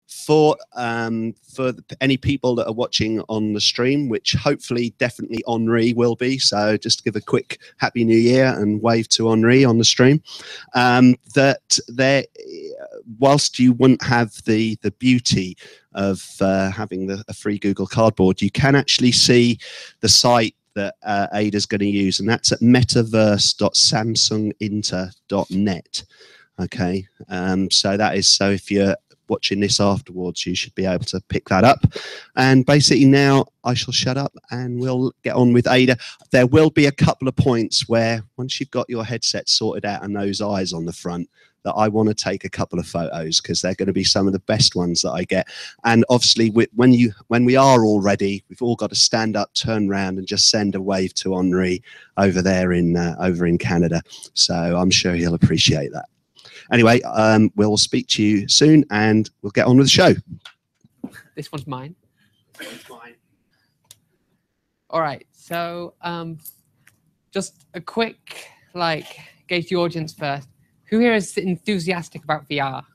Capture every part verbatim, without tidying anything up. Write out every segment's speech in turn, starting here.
for um, for any people that are watching on the stream, which hopefully definitely Henri will be, so just give a quick Happy New Year and wave to Henri on the stream, um, that there, whilst you wouldn't have the, the beauty of uh, having the, a free Google Cardboard, you can actually see the site that uh, Ada's going to use, and that's at metaverse dot samsung inter dot net. Okay, um, so that is, so if you're watching this afterwards, you should be able to pick that up. And basically now I shall shut up and we'll get on with Ada. There will be a couple of points where once you've got your headset sorted out and those eyes on the front, that I want to take a couple of photos, because they're going to be some of the best ones that I get. And obviously we, when you when we are all ready, we've all got to stand up, turn around and just send a wave to Henri over there in uh, over in Canada. So I'm sure he'll appreciate that. Anyway, um, we'll speak to you soon and we'll get on with the show. This one's mine. It's mine. All right, so um, just a quick, like, gauge the audience first. Who here is enthusiastic about V R?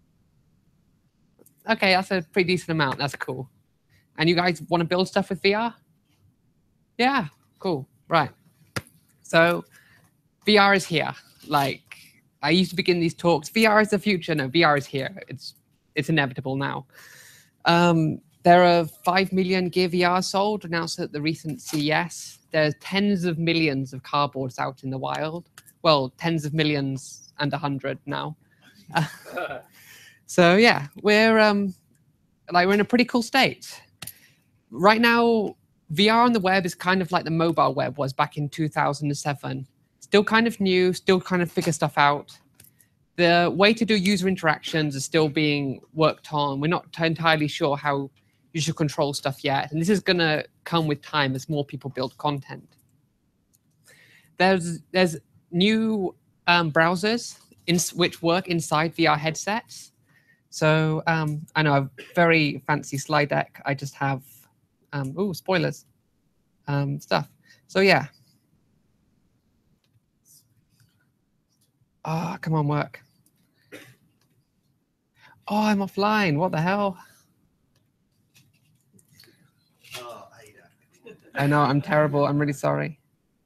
Okay, that's a pretty decent amount. That's cool. And you guys want to build stuff with V R? Yeah, cool. Right. So V R is here. Like, I used to begin these talks, V R is the future. No, V R is here. It's it's inevitable now. Um, there are five million Gear V R sold, announced at the recent C E S. There's tens of millions of cardboards out in the wild. Well, tens of millions and a hundred now. Uh, so yeah, we're um, like we're in a pretty cool state. Right now, V R on the web is kind of like the mobile web was back in two thousand seven. Still kind of new, still kind of figure stuff out. The way to do user interactions is still being worked on. We're not entirely sure how you should control stuff yet. And this is going to come with time as more people build content. There's, there's new um, browsers in, which work inside V R headsets. So um, I know a very fancy slide deck. I just have, um, ooh, spoilers, um, stuff. So yeah. Oh, come on, work. Oh, I'm offline. What the hell? Oh, Ada. I know, I'm terrible. I'm really sorry.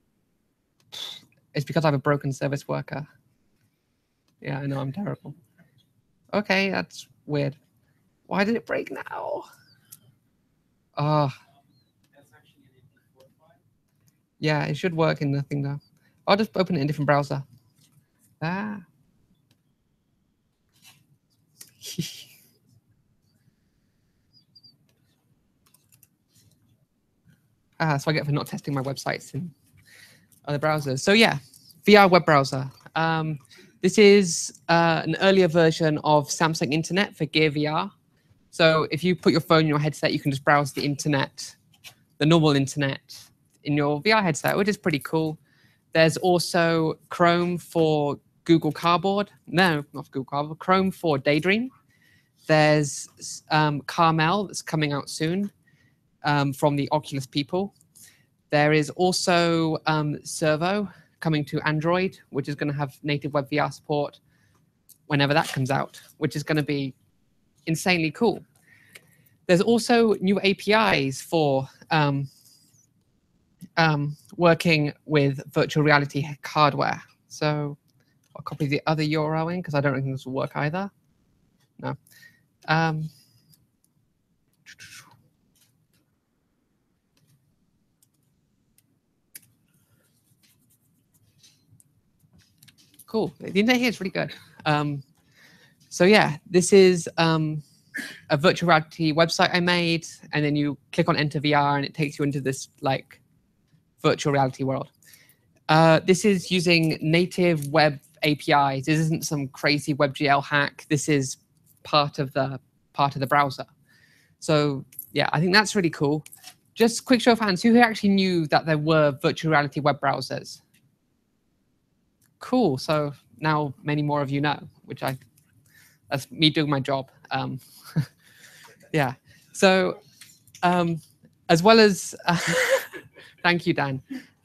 It's because I have a broken service worker. Yeah, I know, I'm terrible. Okay, that's weird. Why did it break now? Oh. Yeah, it should work in the thing though. I'll just open it in a different browser. Ah. ah, so I get for not testing my websites in other browsers. So yeah, V R web browser. Um, this is uh, an earlier version of Samsung Internet for Gear V R. So if you put your phone in your headset, you can just browse the internet, the normal internet in your V R headset, which is pretty cool. There's also Chrome for Google Cardboard. No, not Google Cardboard. Chrome for Daydream. There's um, Carmel that's coming out soon um, from the Oculus people. There is also um, Servo coming to Android, which is going to have native web V R support whenever that comes out, which is going to be insanely cool. There's also new A P Is for um, um, working with virtual reality hardware. So I'll copy the other U R L in because I don't think this will work either. No. Um, cool. The internet here is really good. Um, so yeah, this is um, a virtual reality website I made, and then you click on Enter V R, and it takes you into this like virtual reality world. Uh, this is using native web A P Is. This isn't some crazy WebGL hack. This is part of the part of the browser. So yeah, I think that's really cool. Just quick show of hands, who actually knew that there were virtual reality web browsers? Cool. So now many more of you know, which I that's me doing my job. Um, yeah. So um, as well as uh, thank you, Dan.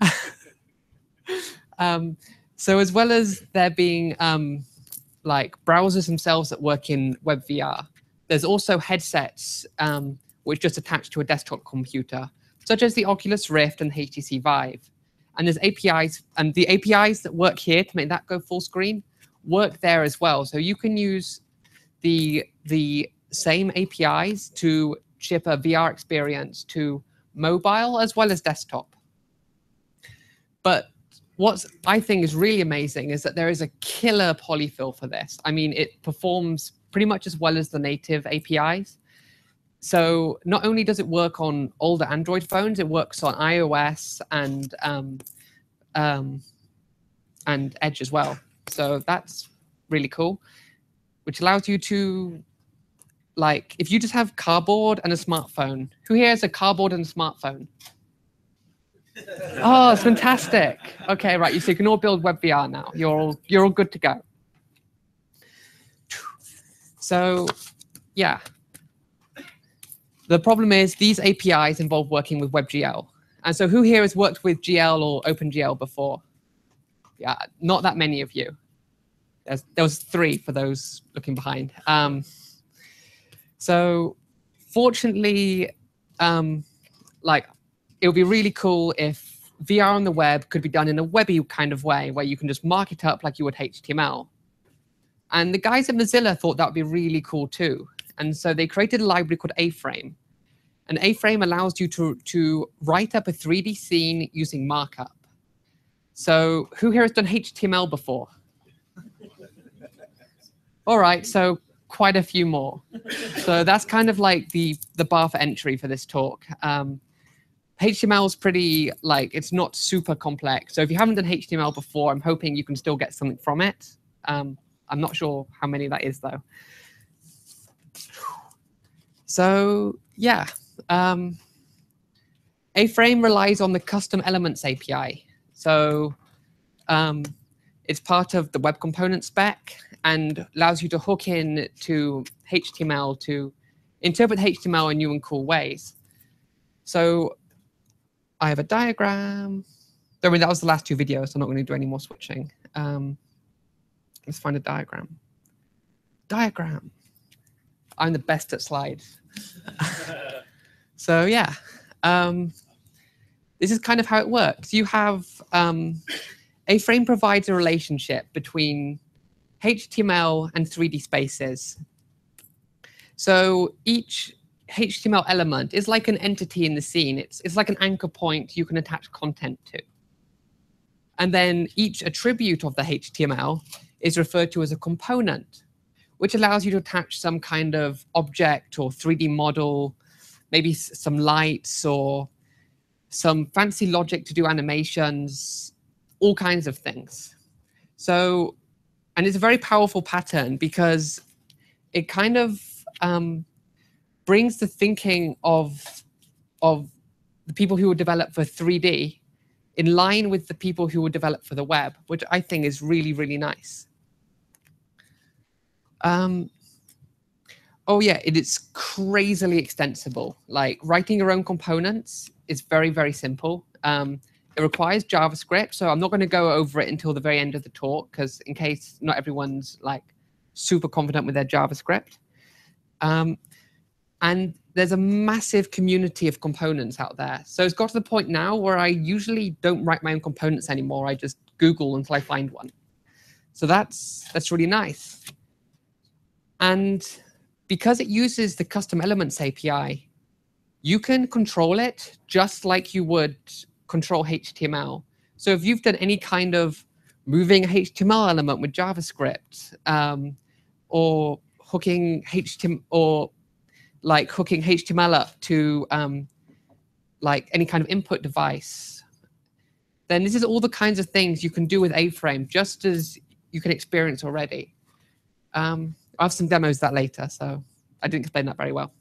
um, so as well as there being um, like browsers themselves that work in web V R, there's also headsets um, which just attach to a desktop computer, such as the Oculus Rift and H T C Vive. And there's A P Is, and the A P Is that work here to make that go full screen work there as well. So you can use the, the same A P Is to ship a V R experience to mobile as well as desktop. But what I think is really amazing is that there is a killer polyfill for this. I mean, it performs pretty much as well as the native A P Is. So not only does it work on older Android phones, it works on iOS and um, um, and Edge as well. So that's really cool, which allows you to, like, if you just have cardboard and a smartphone. Who here has a cardboard and a smartphone? Oh, it's fantastic. Okay, right. So you can all build WebVR now. You're all you're all good to go. So, yeah. The problem is these A P Is involve working with WebGL. And so who here has worked with G L or OpenGL before? Yeah, not that many of you. There's, there was three for those looking behind. Um, so fortunately, um, like, it would be really cool if V R on the web could be done in a webby kind of way, where you can just mark it up like you would H T M L. And the guys at Mozilla thought that would be really cool too. And so they created a library called A-Frame. And A-Frame allows you to, to write up a three D scene using markup. So who here has done H T M L before? All right, so quite a few more. So that's kind of like the, the bar for entry for this talk. Um, H T M L is pretty, like, it's not super complex. So if you haven't done H T M L before, I'm hoping you can still get something from it. Um, I'm not sure how many that is, though. So yeah, um, A-Frame relies on the custom elements A P I. So um, it's part of the web component spec and allows you to hook in to H T M L to interpret H T M L in new and cool ways. So I have a diagram. I mean, that was the last two videos, so I'm not going to do any more switching. Um, let's find a diagram. Diagram. I'm the best at slides. So yeah, um, this is kind of how it works. You have um, A-Frame provides a relationship between H T M L and three D spaces. So each H T M L element is like an entity in the scene. It's, it's like an anchor point you can attach content to. And then each attribute of the H T M L is referred to as a component, which allows you to attach some kind of object or three D model, maybe some lights or some fancy logic to do animations, all kinds of things. So, and it's a very powerful pattern because it kind of um, brings the thinking of, of the people who would develop for three D in line with the people who would develop for the web, which I think is really, really nice. Um, oh yeah, it is crazily extensible. Like writing your own components is very, very simple. Um, it requires JavaScript, so I'm not going to go over it until the very end of the talk, because in case not everyone's like super confident with their JavaScript. Um, and there's a massive community of components out there. So it's got to the point now where I usually don't write my own components anymore. I just Google until I find one. So that's that's really nice. And because it uses the custom elements A P I, you can control it just like you would control H T M L. So if you've done any kind of moving a H T M L element with JavaScript, um, or hooking H T M L, or like hooking H T M L up to um, like any kind of input device, then this is all the kinds of things you can do with A-Frame, just as you can experience already. Um, I have some demos of that later, so I didn't explain that very well.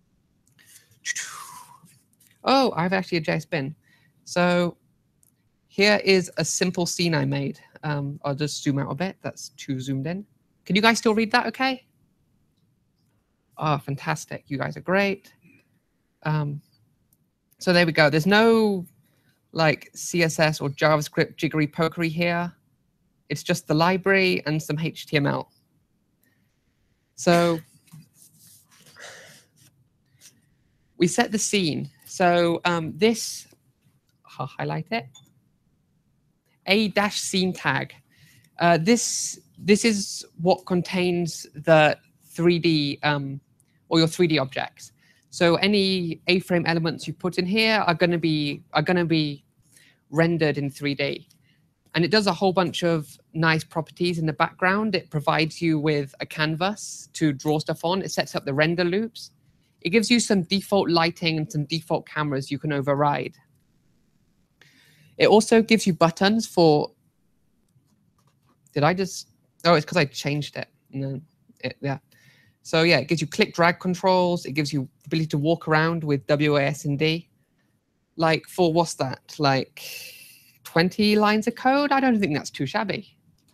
Oh, I have actually a J S bin. So here is a simple scene I made. Um, I'll just zoom out a bit. That's too zoomed in. Can you guys still read that okay? Oh, fantastic. You guys are great. Um, so there we go. There's no like C S S or JavaScript jiggery pokery here. It's just the library and some H T M L. So we set the scene. So um, this, I'll highlight it. A dash scene tag. Uh, this this is what contains the three D um, or your three D objects. So any A-frame elements you put in here are going to be are going to be rendered in three D. And it does a whole bunch of nice properties in the background. It provides you with a canvas to draw stuff on. It sets up the render loops. It gives you some default lighting and some default cameras you can override. It also gives you buttons for, did I just, oh, it's because I changed it. No, it, yeah. So yeah, it gives you click drag controls. It gives you the ability to walk around with W A S D. Like for, what's that? Like twenty lines of code? I don't think that's too shabby.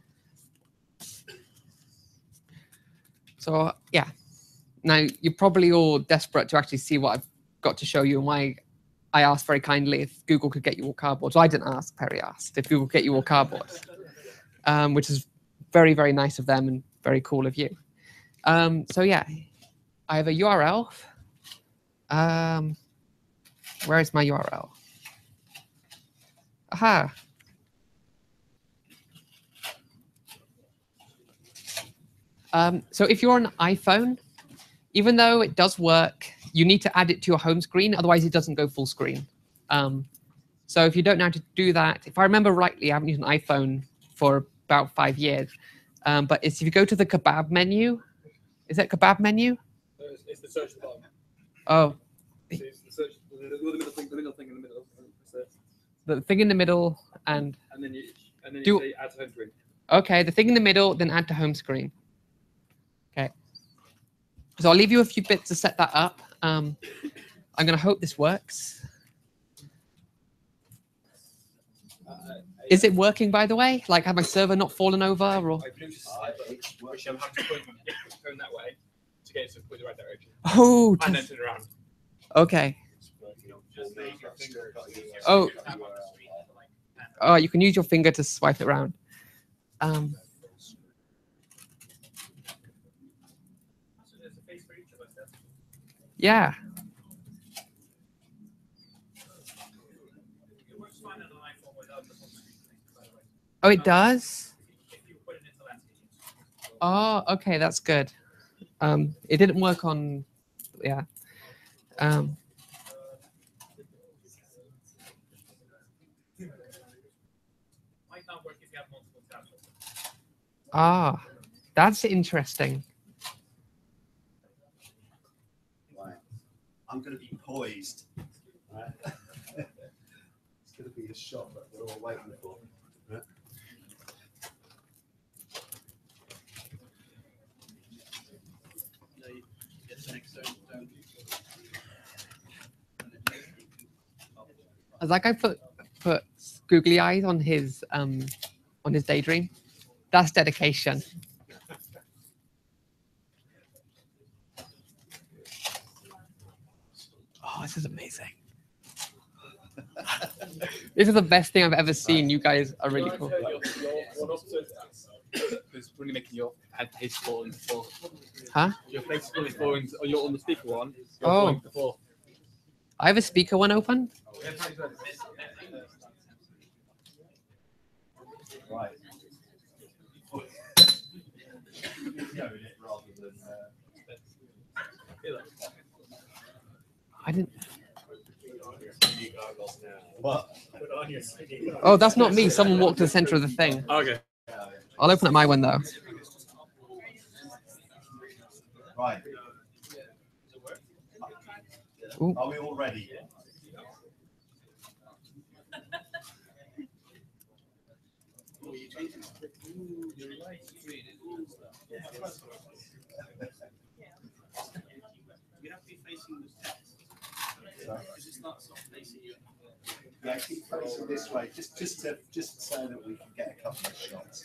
So yeah. Now, you're probably all desperate to actually see what I've got to show you and why I asked very kindly if Google could get you all cardboard. So I didn't ask, Perry asked if Google could get you all cardboard, um, which is very, very nice of them and very cool of you. Um, so yeah, I have a U R L. Um, where is my U R L? Aha. Um, so if you're on an iPhone, even though it does work, you need to add it to your home screen, otherwise it doesn't go full screen. Um, so if you don't know how to do that, if I remember rightly, I haven't used an iPhone for about five years, um, but it's if you go to the kebab menu, is that kebab menu? It's, it's the search bar. Oh. It's the search, the, the, the, middle thing, the middle thing in the middle. The thing in the middle and... And then you, and then you do, say add to home screen. Okay, the thing in the middle, then add to home screen. Okay. So I'll leave you a few bits to set that up. Um, I'm going to hope this works. Uh, Is it working, by the way? Like, have my server not fallen over? Or? I've noticed slightly, which I'm having to point the phone that way to get it to point the right direction. Oh, and then turn around. Okay. Oh. Oh, you can use your finger to swipe it around. Um, yeah. Oh, it does? Oh, okay, that's good. Um, it didn't work on, yeah. Um, ah, that's interesting. Right. I'm going to be poised. Right. It's going to be a shot that we're all waiting for. Right. As like I put put googly eyes on his um on his daydream. That's dedication. Oh, this is amazing. This is the best thing I've ever seen. You guys are really cool. It's really making your head face fall into the floor. Huh? Your face is really falling. Or you're on the speaker one. You're Oh. falling to the floor. I have a speaker one open. Right. I didn't. What? Oh, that's not me. Someone walked to the center of the thing. Okay. I'll open up my one though. Right. Ooh. Are we all ready? Yeah, keep facing this way, just just to just so that we can get a couple of shots.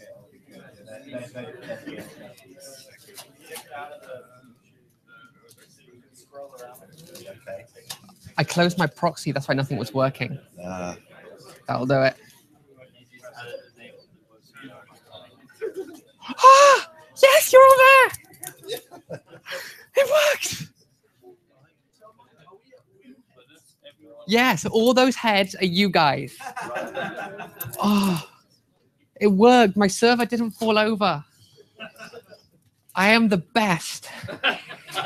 Okay. I closed my proxy. That's why nothing was working. Uh, That'll do it. Ah! Yes, you're all there. It worked. Yes, all those heads are you guys. Oh, it worked. My server didn't fall over. I am the best. Right.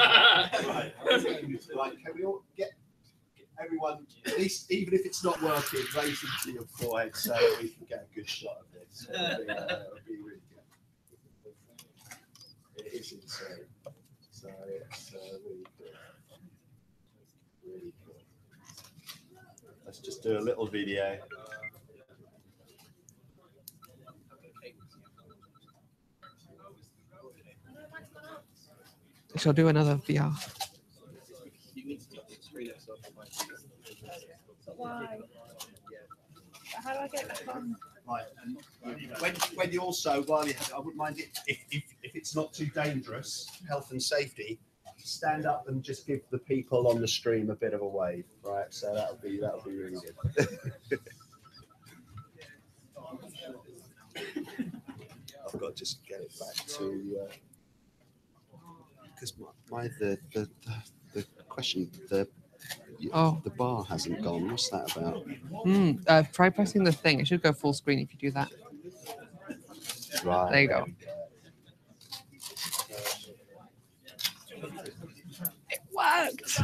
Right. Can we all get everyone, at least even if it's not working, raise them to your forehead so that we can get a good shot of this. It'll be, uh, it'll be really good. It is insane. So it's uh, really good. Really good. Let's just do a little video. Shall do another V R. Why? How do I get back on? Right, and when, when you also, while you have, I wouldn't mind it if, if, if it's not too dangerous, health and safety, stand up and just give the people on the stream a bit of a wave, right? So that'll be that'll be really good. I've got to just get it back to because uh, my, my the, the the the question the Oh, the bar hasn't gone. What's that about? Hmm. Uh, try pressing the thing. It should go full screen if you do that. Right. There you go. It worked.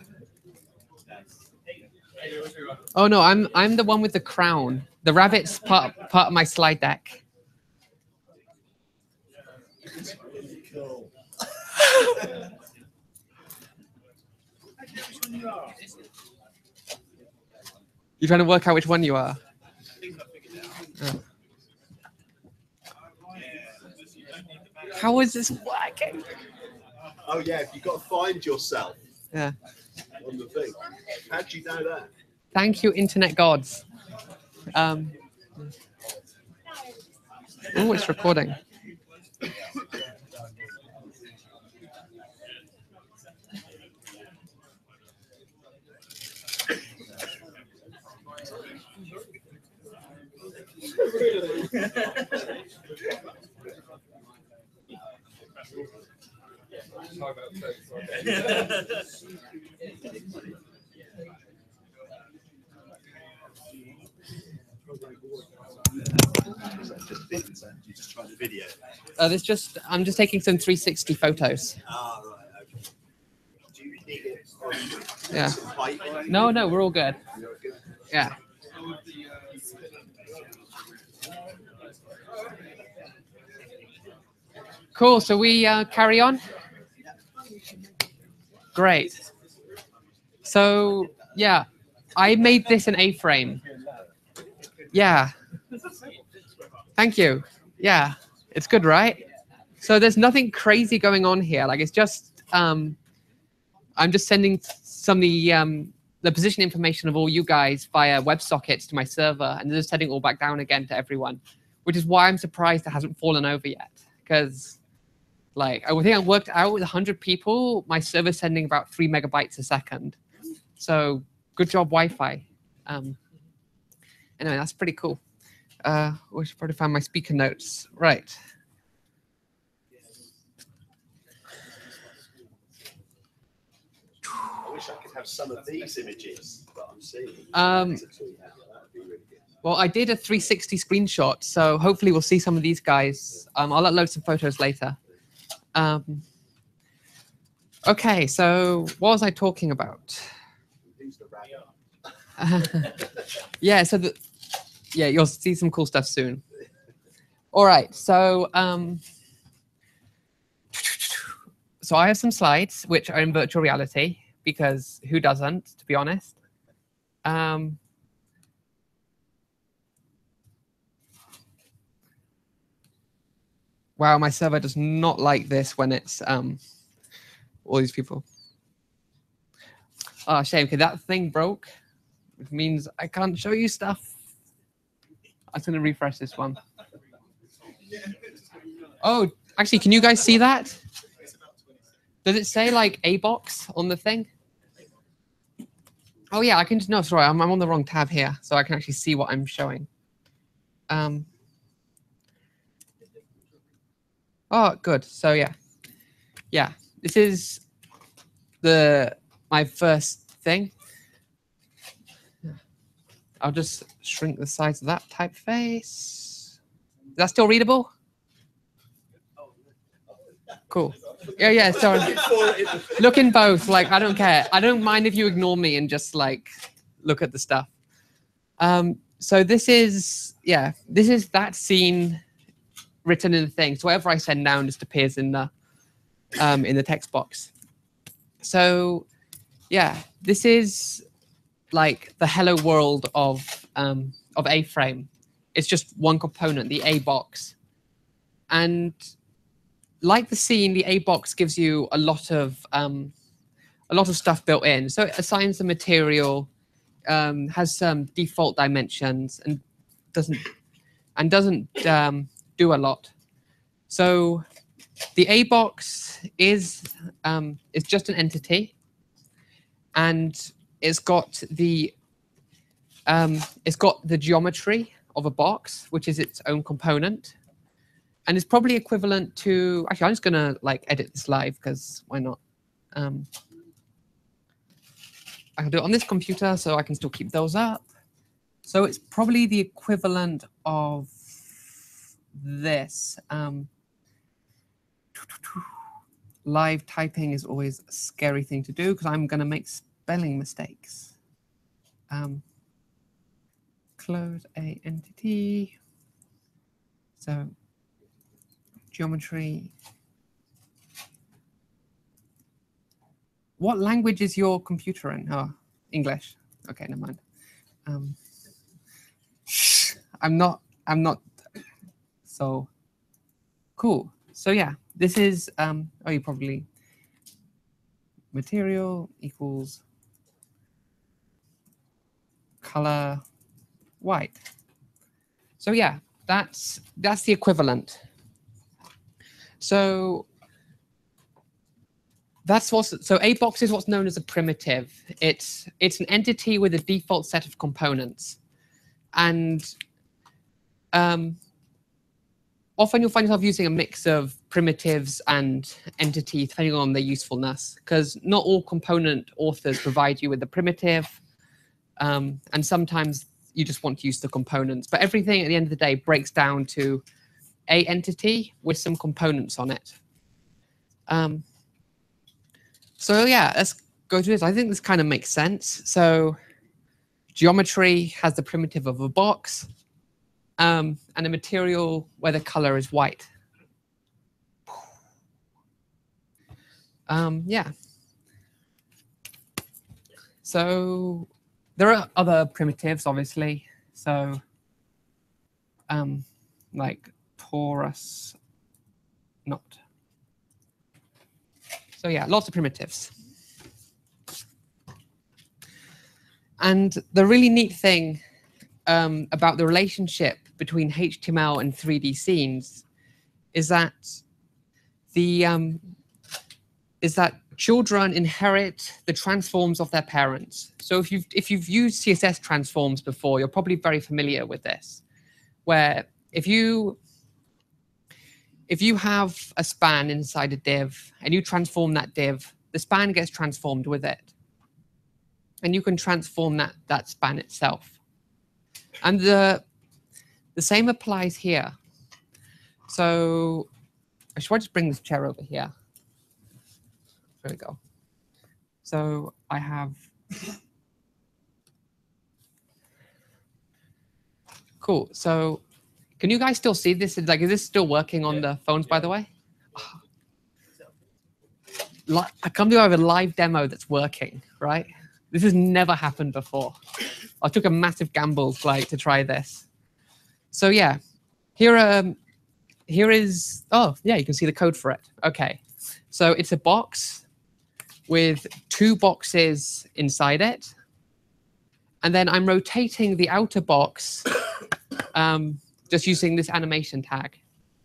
Oh no, I'm I'm the one with the crown. The rabbit's part part of my slide deck. Cool. You're trying to work out which one you are. Oh. How is this working? Oh yeah, you've got to find yourself Yeah. on the thing. How'd you know that? Thank you, internet gods. Um. Oh, it's recording. You just try the video. Uh, this just I'm just taking some three sixty photos. Ah, right, okay. Do you need it on Yeah. some height? No, no, we're all good. You're good. Yeah. Cool. So we uh, carry on. Great. So yeah, I made this an A-frame. Yeah. Thank you. Yeah, it's good, right? So there's nothing crazy going on here. Like it's just um, I'm just sending some of the um, the position information of all you guys via WebSockets to my server, and just setting it all back down again to everyone, which is why I'm surprised it hasn't fallen over yet. Because like I think I worked out with one hundred people, my server's sending about three megabytes a second. So good job, Wi-Fi. Um, anyway, that's pretty cool. Uh, we should probably find my speaker notes. Right. I wish I could have some of these images that I'm seeing. Um, To tweet out. That'd be really good. Well, I did a three sixty screenshot, so hopefully we'll see some of these guys. Um, I'll upload some photos later. Um, okay, so what was I talking about? Who's the rabbit? Yeah, so the, yeah, you'll see some cool stuff soon. All right, so um, so I have some slides which are in virtual reality because who doesn't, to be honest? Um, wow, my server does not like this when it's um, all these people. Oh, shame, because that thing broke, which means I can't show you stuff. I'm going to refresh this one. Oh, actually, can you guys see that? Does it say like A box on the thing? Oh yeah, I can. No, sorry, I'm, I'm on the wrong tab here, so I can actually see what I'm showing. Um. Oh, good. So yeah, yeah. This is the my first thing. I'll just shrink the size of that typeface. Is that still readable? Cool. Yeah, yeah, sorry. Look in both. Like, I don't care. I don't mind if you ignore me and just like look at the stuff. Um, so this is, yeah, this is that scene written in the thing. So whatever I send down just appears in the um, in the text box. So yeah, this is like the hello world of um, of A-frame. It's just one component, the A box. And like the scene, the A box gives you a lot of um, a lot of stuff built in. So it assigns the material, um, has some default dimensions, and doesn't and doesn't um, do a lot. So the A box is um, is just an entity, and it's got the um, it's got the geometry of a box, which is its own component. And it's probably equivalent to, actually, I'm just going to like edit this live because why not? Um, I can do it on this computer so I can still keep those up. So it's probably the equivalent of this. Um, live typing is always a scary thing to do because I'm going to make spelling mistakes. Um, close a entity. So geometry. What language is your computer in? Oh, English. Okay, never mind. Um, I'm not. I'm not. So cool. So yeah, this is. Um, oh, you probably. Material equals color white. So yeah, that's that's the equivalent. So that's what's so A box is what's known as a primitive. It's it's an entity with a default set of components, and um, often you'll find yourself using a mix of primitives and entity depending on their usefulness, because not all component authors provide you with a primitive, um, and sometimes you just want to use the components. But everything at the end of the day breaks down to a entity with some components on it. Um, so yeah, let's go through this. I think this kind of makes sense. So geometry has the primitive of a box, um, and a material where the color is white. Um, yeah. So there are other primitives, obviously. So um, like torus, not. So yeah, lots of primitives. And the really neat thing um, about the relationship between H T M L and three D scenes is that the um, is that children inherit the transforms of their parents. So if you've if you've used C S S transforms before, you're probably very familiar with this, where if you if you have a span inside a div and you transform that div, the span gets transformed with it. And you can transform that, that span itself. And the, the same applies here. So should I just bring this chair over here? There we go. So I have, cool. So can you guys still see this? Like, is this still working on the phones, by the way? Oh. I come to have a live demo that's working, right? This has never happened before. I took a massive gamble like to try this. So yeah, here um, here is, oh yeah, you can see the code for it. Okay, so it's a box with two boxes inside it. And then I'm rotating the outer box um, just using this animation tag.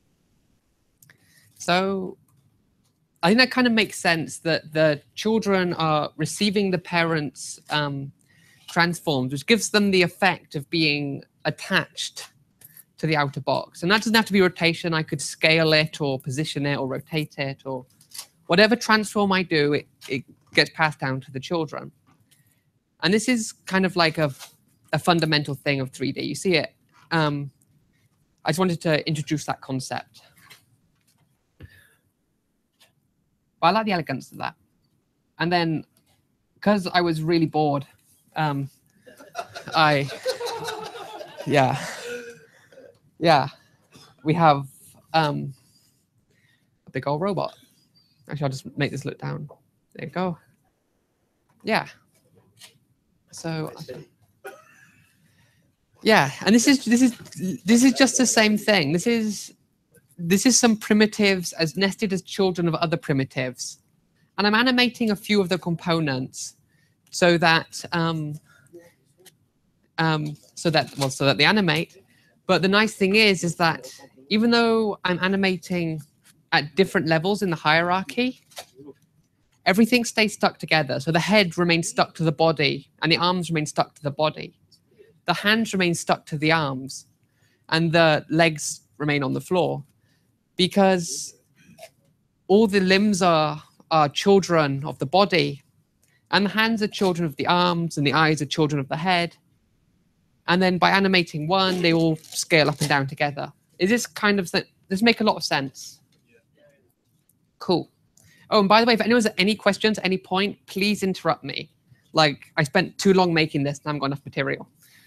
So I think that kind of makes sense that the children are receiving the parents' um, transforms, which gives them the effect of being attached to the outer box. And that doesn't have to be rotation. I could scale it or position it or rotate it, or whatever transform I do, it, it gets passed down to the children. And this is kind of like a a fundamental thing of three D. You see it. Um, I just wanted to introduce that concept. But I like the elegance of that. And then, because I was really bored, um, I, yeah, yeah, we have um, a big old robot. Actually, I'll just make this look down. There you go. Yeah. So, yeah, and this is this is this is just the same thing. This is this is some primitives as nested as children of other primitives, and I'm animating a few of the components so that um, um, so that well so that they animate. But the nice thing is is that even though I'm animating at different levels in the hierarchy, everything stays stuck together. So the head remains stuck to the body, and the arms remain stuck to the body. The hands remain stuck to the arms, and the legs remain on the floor, because all the limbs are, are children of the body, and the hands are children of the arms, and the eyes are children of the head. And then by animating one, they all scale up and down together. Is this kind of, does this make a lot of sense? Cool. Oh, and by the way, if anyone has any questions at any point, please interrupt me. Like, I spent too long making this and I haven't got enough material.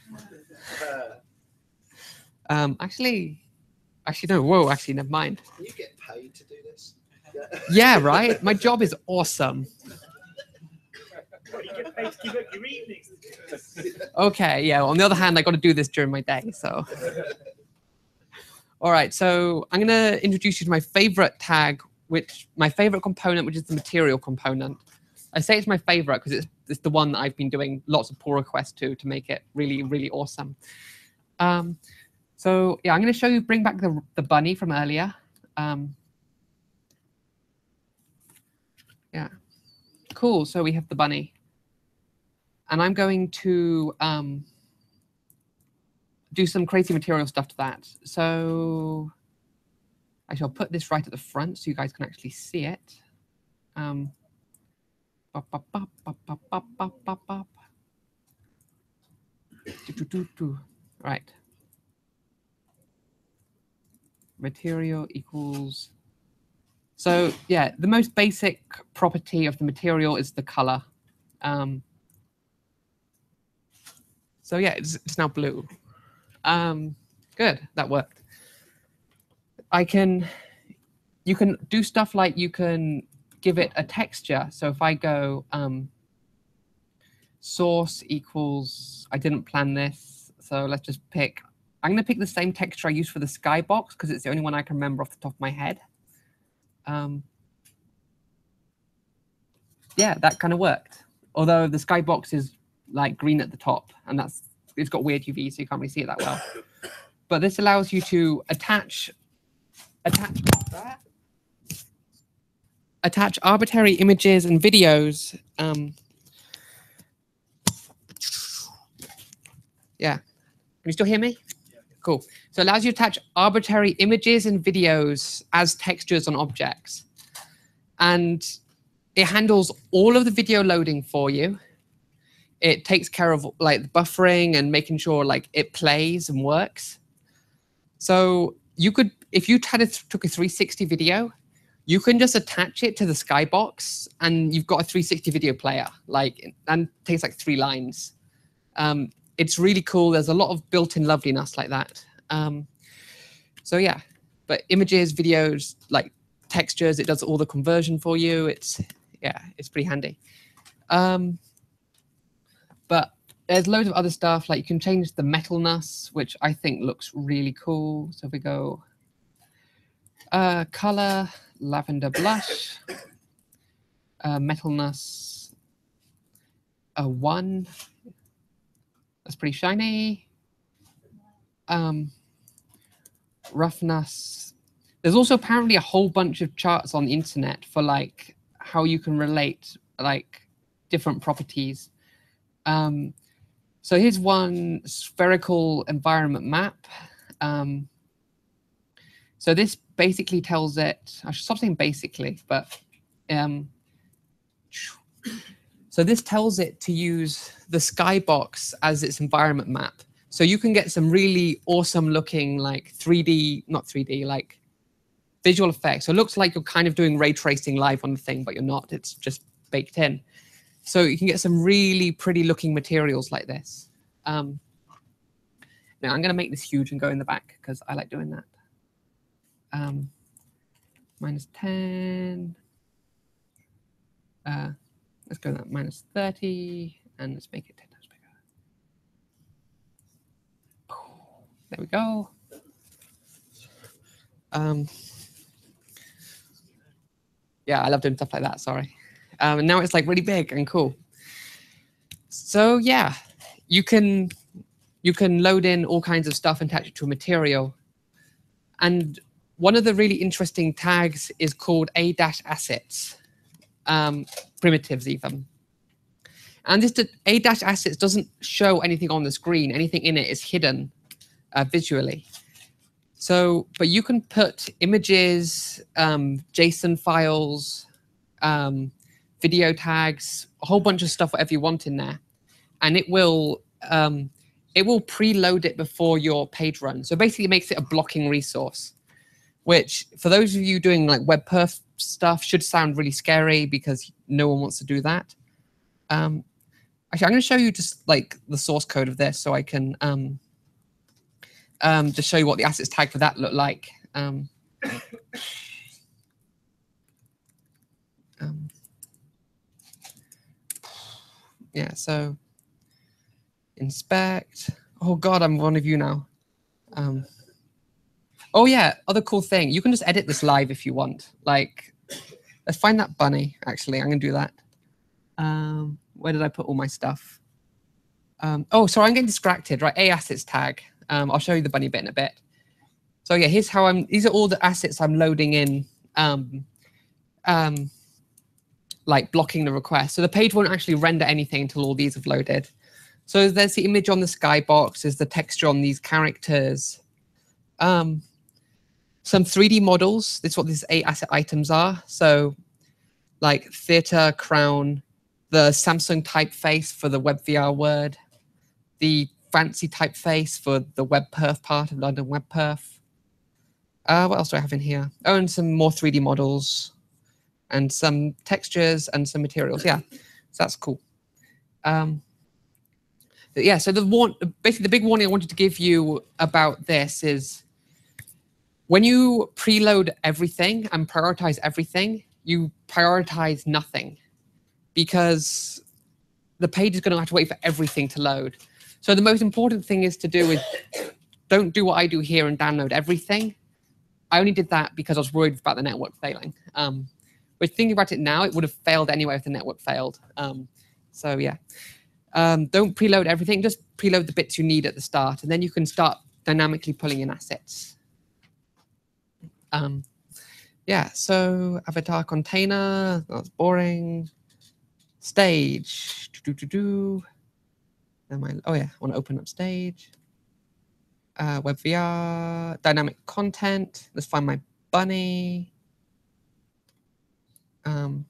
Um, actually, actually, no, whoa, actually, never mind. Can you get paid to do this? Yeah, right? My job is awesome. What, you get paid to keep up your evenings? Okay, yeah, well, on the other hand, I got to do this during my day, so. All right, so I'm going to introduce you to my favorite tag, which my favorite component, which is the material component. I say it's my favorite because it's, it's the one that I've been doing lots of pull requests to to make it really, really awesome. Um, so yeah, I'm going to show you, bring back the, the bunny from earlier. Um, yeah, cool. So we have the bunny. And I'm going to um, do some crazy material stuff to that. So I shall put this right at the front so you guys can actually see it. Um, bop, bop, bop, bop, bop, bop, bop, bop, bop. Do, do, do, do. Right. Material equals. So yeah, the most basic property of the material is the color. Um, so yeah, it's, it's now blue. Um, good, that worked. I can, you can do stuff like you can give it a texture. So if I go um, source equals, I didn't plan this, so let's just pick, I'm going to pick the same texture I used for the skybox because it's the only one I can remember off the top of my head. Um, yeah, that kind of worked. Although the skybox is like green at the top, and that's, it's got weird U V, so you can't really see it that well. But this allows you to attach, attach, attach arbitrary images and videos. Um, yeah, can you still hear me? Cool. So it allows you to attach arbitrary images and videos as textures on objects. And it handles all of the video loading for you. It takes care of like buffering and making sure like it plays and works. So you could, if you had a, took a three sixty video, you can just attach it to the skybox and you've got a three sixty video player, like, and it takes like three lines. Um, it's really cool. There's a lot of built-in loveliness like that. Um, so yeah, but images, videos, like textures, it does all the conversion for you. It's, yeah, it's pretty handy. Um, but there's loads of other stuff, like you can change the metalness, which I think looks really cool. So if we go uh, color, lavender blush, uh, metalness, a one. That's pretty shiny. Um, roughness. There's also apparently a whole bunch of charts on the internet for like how you can relate like different properties. Um, so here's one spherical environment map. Um, so this basically tells it, I should stop saying basically, but um, So this tells it to use the skybox as its environment map. So you can get some really awesome looking like three D, not three D, like visual effects. So it looks like you're kind of doing ray tracing live on the thing, but you're not. It's just baked in. So you can get some really pretty looking materials like this. Um, now I'm going to make this huge and go in the back because I like doing that. Um, minus ten. Uh, let's go that minus thirty, and let's make it ten times bigger. There we go. Um, yeah, I love doing stuff like that, sorry. Um, and now it's like really big and cool. So yeah, you can, you can load in all kinds of stuff and attach it to a material. And one of the really interesting tags is called A-assets, um, primitives even. And this A-assets doesn't show anything on the screen. Anything in it is hidden uh, visually. So, but you can put images, um, JSON files, um, video tags, a whole bunch of stuff, whatever you want in there, and it will um, it will preload it before your page runs. So basically, it makes it a blocking resource, which for those of you doing like WebPerf stuff should sound really scary because no one wants to do that. Um, actually, I'm going to show you just like the source code of this, so I can. Um, Um, to show you what the assets tag for that look like. Um, um, yeah, so inspect. Oh God, I'm one of you now. Um, oh yeah, other cool thing. You can just edit this live if you want. Like, let's find that bunny. Actually, I'm gonna do that. Um, where did I put all my stuff? Um, oh, sorry, I'm getting distracted. Right, A assets tag. Um, I'll show you the bunny bit in a bit. So yeah, here's how I'm, these are all the assets I'm loading in, um, um, like blocking the request. So the page won't actually render anything until all these have loaded. So there's the image on the skybox, there's the texture on these characters. Um, some three D models, this is what these eight asset items are. So like theater, crown, the Samsung typeface for the WebVR word, the fancy typeface for the WebPerf part of L D N WebPerf. Uh, what else do I have in here? Oh, and some more three D models and some textures and some materials. Yeah, so that's cool. Um, yeah, so the one, basically the big warning I wanted to give you about this is when you preload everything and prioritize everything, you prioritize nothing because the page is going to have to wait for everything to load. So the most important thing is to do is don't do what I do here and download everything. I only did that because I was worried about the network failing. Um, but thinking about it now, it would have failed anyway if the network failed. Um, so yeah, um, don't preload everything. Just preload the bits you need at the start, and then you can start dynamically pulling in assets. Um, yeah, so avatar container, that's boring. Stage, do do do do. My, oh yeah, I want to open up stage. Uh, WebVR, dynamic content. Let's find my bunny. Um,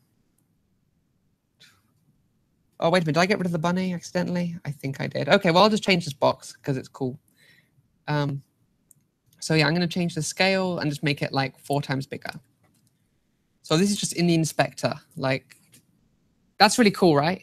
oh, wait a minute. Did I get rid of the bunny accidentally? I think I did. OK, well, I'll just change this box because it's cool. Um, so yeah, I'm going to change the scale and just make it like four times bigger. So this is just in the inspector. Like, that's really cool, right?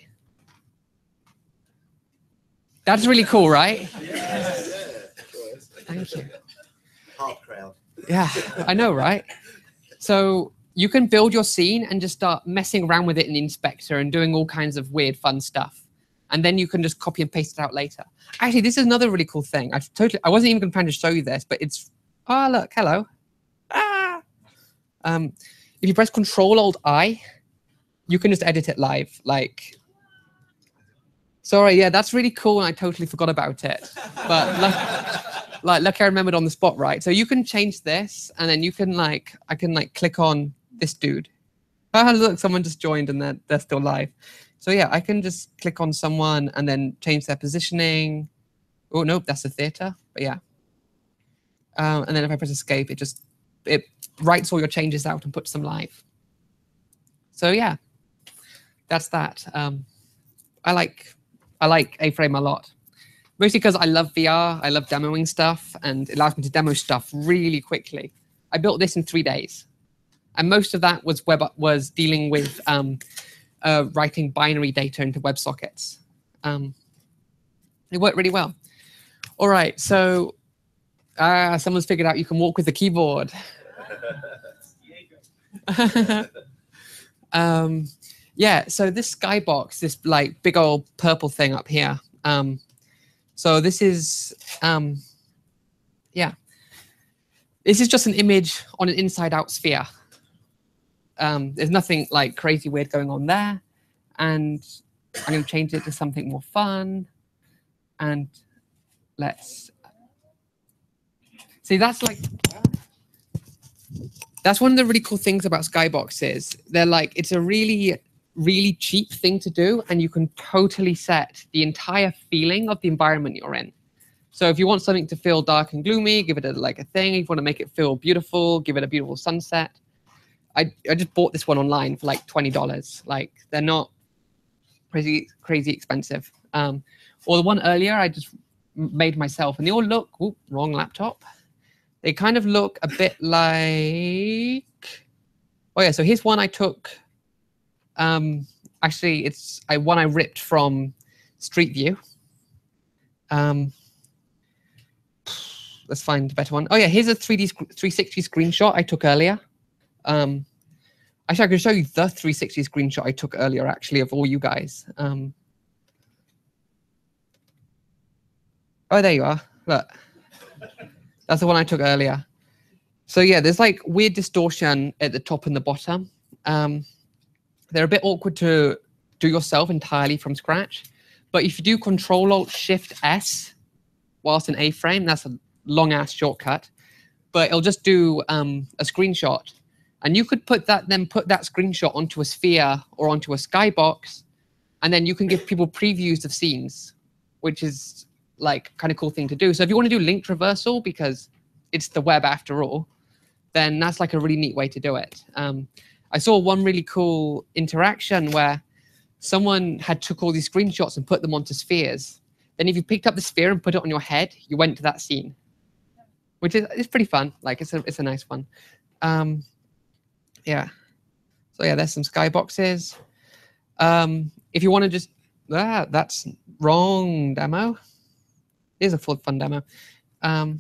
That's really cool, right? Yeah. Thank you. Hard crowd. Yeah, I know, right? So you can build your scene and just start messing around with it in the inspector and doing all kinds of weird, fun stuff. And then you can just copy and paste it out later. Actually, this is another really cool thing. I totally, I wasn't even going to plan to show you this, but it's, oh, look, hello. Ah! Um, if you press Control Alt I, you can just edit it live. Like, sorry, yeah, that's really cool, and I totally forgot about it. But like, like, lucky I remembered on the spot, right? So you can change this, and then you can like, I can like click on this dude. Oh, look, someone just joined, and they're they're still live. So yeah, I can just click on someone and then change their positioning. Oh nope, that's the theater. But yeah, um, and then if I press escape, it just it writes all your changes out and puts them live. So yeah, that's that. Um, I like I like A-Frame a lot. Mostly because I love V R, I love demoing stuff, and it allows me to demo stuff really quickly. I built this in three days. And most of that was web was dealing with um, uh, writing binary data into WebSockets. Um, it worked really well. All right, so uh, someone's figured out you can walk with the keyboard. um, yeah, so this skybox, this like big old purple thing up here. Um, so this is, um, yeah, this is just an image on an inside-out sphere. Um, there's nothing like crazy weird going on there. And I'm going to change it to something more fun. And let's see, that's like, that's one of the really cool things about skyboxes. They're like, it's a really, really cheap thing to do. And you can totally set the entire feeling of the environment you're in. So if you want something to feel dark and gloomy, give it a, like a thing. If you want to make it feel beautiful, give it a beautiful sunset. I, I just bought this one online for like twenty dollars. Like they're not crazy, crazy expensive. Um, or the one earlier I just made myself, and they all look, whoop, wrong laptop. They kind of look a bit like, oh yeah, so here's one I took. Um, actually, it's I, one I ripped from Street View. Um, let's find a better one. Oh yeah, here's a three D three sixty screenshot I took earlier. Um, actually, I can show you the three sixty screenshot I took earlier, actually, of all you guys. Um, oh, there you are. Look. That's the one I took earlier. So yeah, there's like weird distortion at the top and the bottom. Um, they're a bit awkward to do yourself entirely from scratch. But if you do Control-Alt-Shift-S whilst in A-Frame, that's a long-ass shortcut. But it'll just do um, a screenshot. And you could put that, then put that screenshot onto a sphere or onto a skybox. And then you can give people previews of scenes, which is like kind of cool thing to do. So if you want to do link traversal, because it's the web after all, then that's like a really neat way to do it. Um, I saw one really cool interaction where someone had took all these screenshots and put them onto spheres. Then if you picked up the sphere and put it on your head, you went to that scene, which is it's pretty fun. Like it's a it's a nice one. Um, yeah. So yeah, there's some skyboxes. Um, if you want to just ah, that's wrong demo. Here's a full fun demo. Um,